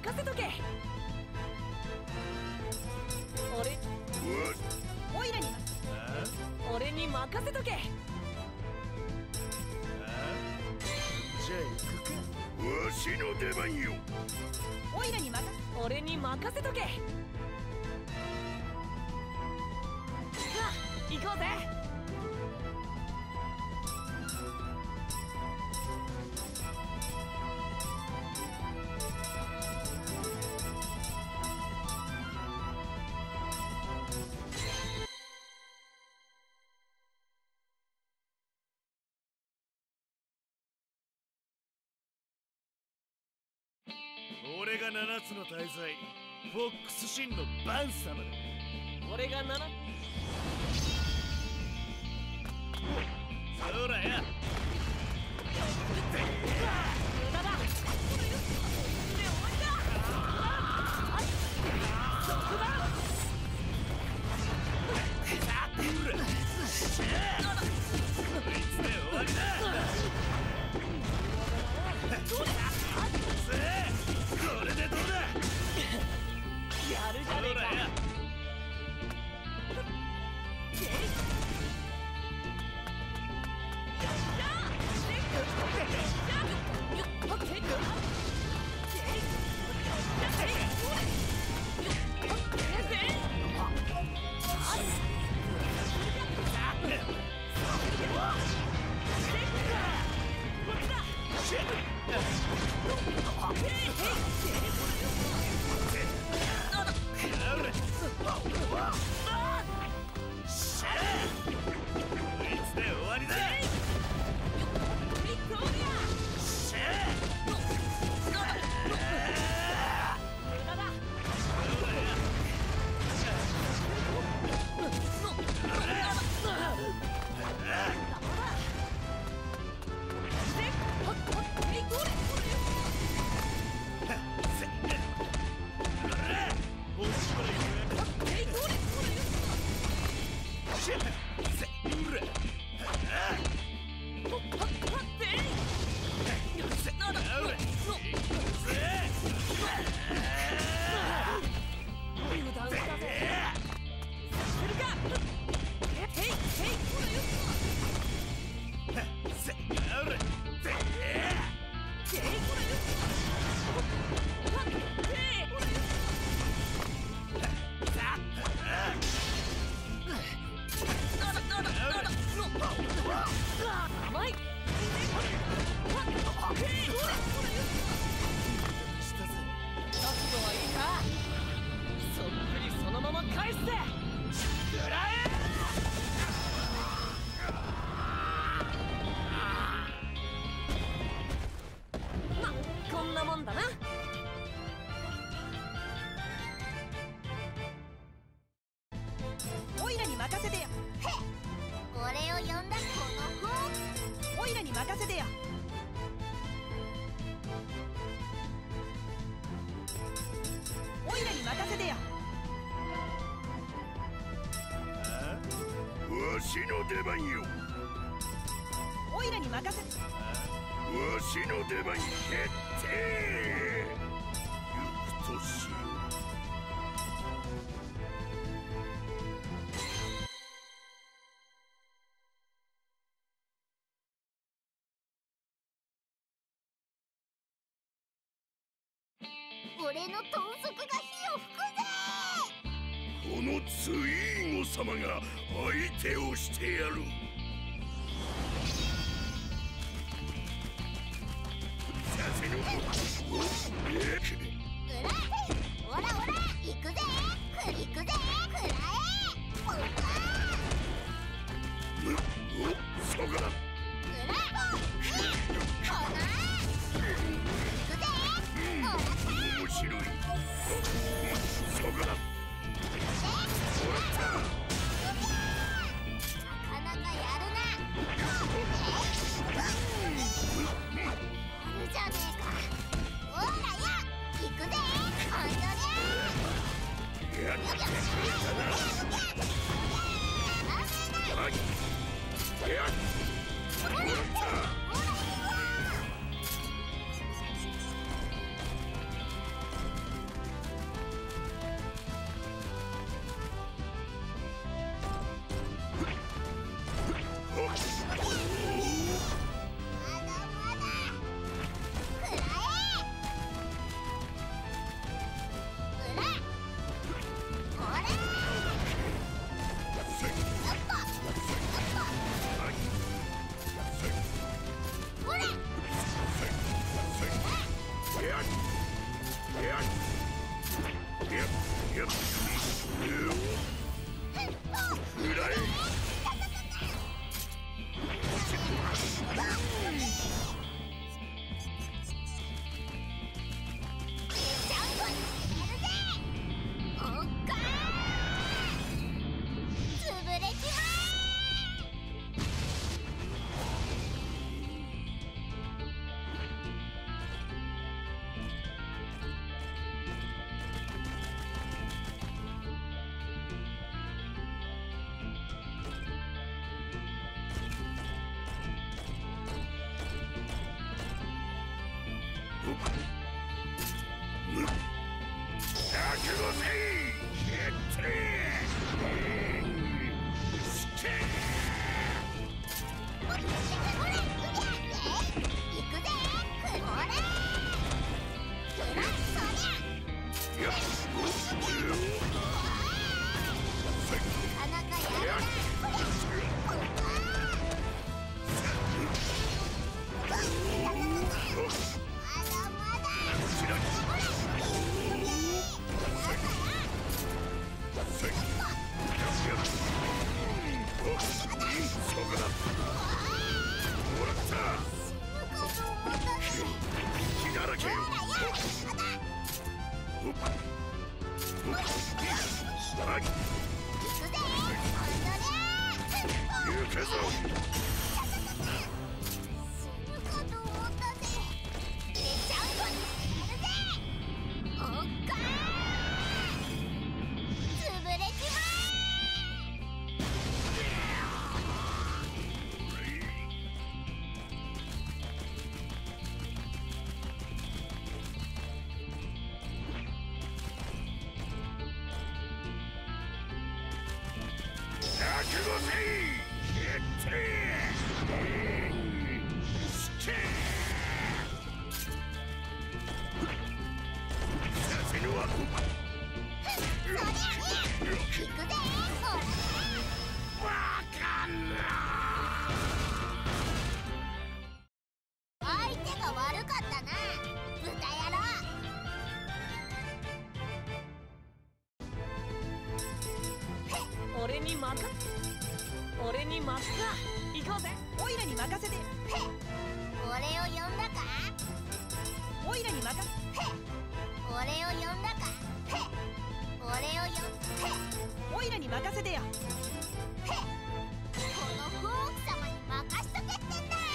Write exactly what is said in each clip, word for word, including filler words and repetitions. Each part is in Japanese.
任せとけ。俺オイラに俺に任せとけ。 じゃあ行くか。わしの出番よ。 オイラに任俺に任せとけ。さあ行こうぜ。 俺が七つの大罪フォックスシンのバン様だ。 俺が七そらや無駄だ。で終わりだ。そこだ。 ほらこいつで終わりだ。 どうだ。 これでどうだ。 やるじゃねえか。 わしの出番よ。 オイラに任せ。 わしの出番決定。行くとしよう。 俺の豚足が火を吹くぜ。 このツイーゴ様が相手をしてやる。させぬ。おっうらおらおら行くぜ。行くぜ。くらえ。おらおっそこだ。 うらおこな行くぜ。おらか面白い。そこだ。 なかなかやるな。じゃねえか。おらや行くぜ。こんどりゃ。 やった。 俺に任せ俺に任せ行こうぜ。オイラに任せて。 俺を呼んだか。 オイラに任せ。 俺を呼んだか。俺を呼んオイラに任せてよ。 このフォーク様に任しとけってんだ。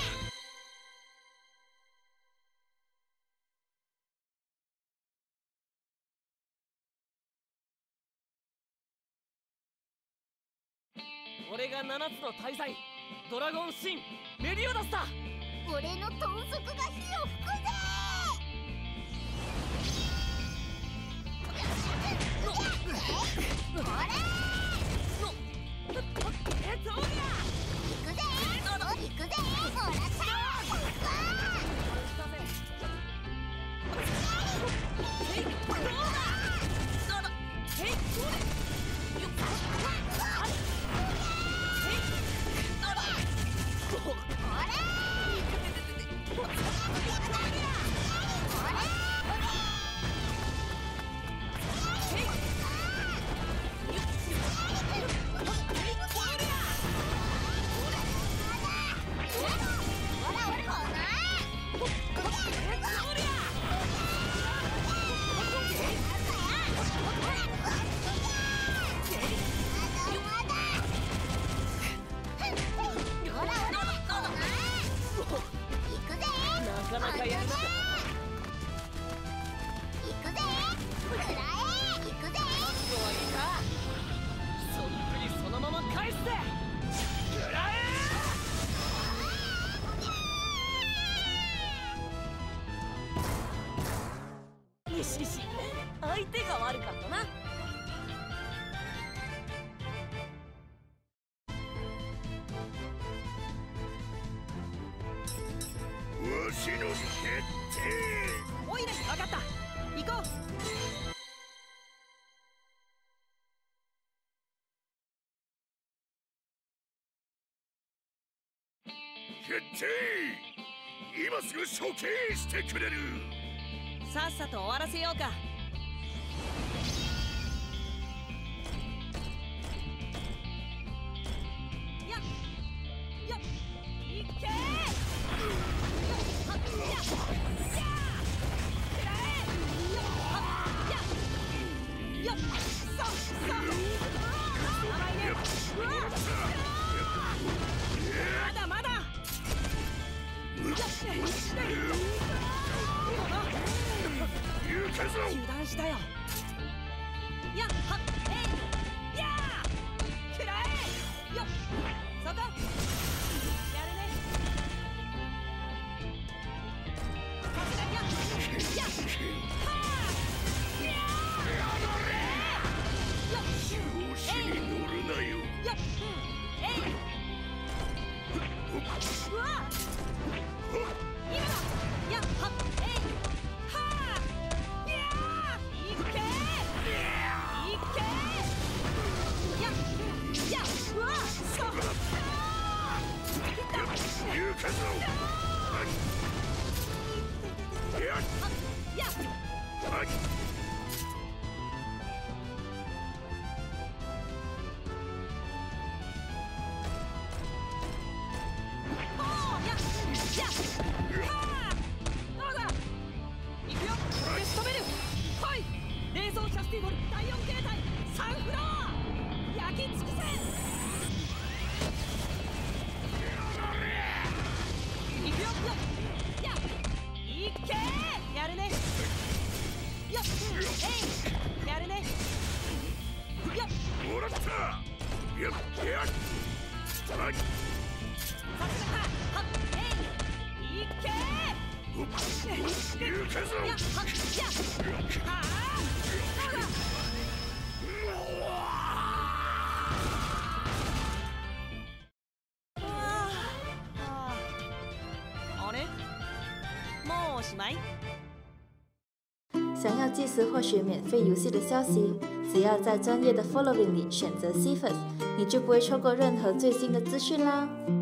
俺が七つの大罪ドラゴンシンメリオダスだ。 俺の豚足が火を吹くぜ。ほらえっとりゃ行くぜ行くぜ。ほらさへいどうだそうだへいそれよっなかなかやるな。 行くぜくらえ行くぜ。 弱いかそっくりそのまま返すぜ。くらえよしよし相手が悪かったな。 わしの決定。 オイラに分かった。行こう。 決定。今すぐ処刑してくれる。 さっさと終わらせようか。やっやっいけー。まだまだ。 行くぞ。 油断調子に乗るなよ。 やっえいうわ今だやっはっえいはあいやーいっけいっけやっやっうわそっ言うかぞ。やっやっはい。 だいよん形態サンフラワー焼き尽くせ。いくよやいっけーやるねよっえいやるねよっもらった。やっやっはい。 さすがかはっえいいっけー言うかぞ。 やっはっやはあそうだもうおしまい。 想要及时获取免费游戏的消息，只要在专业的 Following 里选择 C F A S， 你就不会错过任何最新的资讯啦。